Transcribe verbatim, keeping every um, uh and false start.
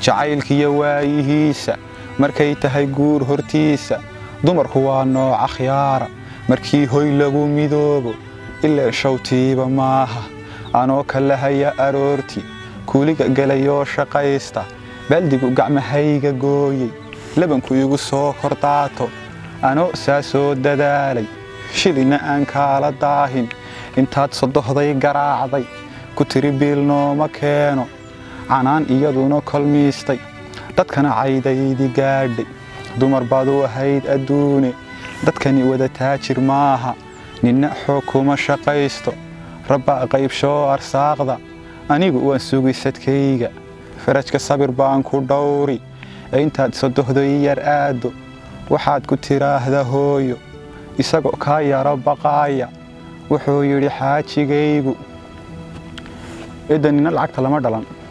jacaylkiyo waayihiisa markay tahay guur hortiisa dumarku waa nooca khiyaara markii hoy lagu midoobo ilaa shawtiiba maaha anoo kala haya aroorti kuuliga galayoo shaqaysta baldigu gacmahayga gooyay labanku igu soo kordaato anoo saasoo dadaalay shilina aan kaala daahin intaad sodohday garaacday ku tiri biil nooma keeno canaan iyaduna kolmiistay dadkana caydaydi gaadhay dumar baad u ahayd adduune dadkani wada taajir maaha ninna xoog kuma shaqaysto rabbaa qaybshoo arsaaqda anigu waan sugi sadkayga farajka sabir baan ku dhowri intaad sodohday yar aado waxaad ku tiraahdaa hooyo isagoo kaa yaro baqaaya wuxuu yidhi xaajigaygu idanina lacagta lama dhalan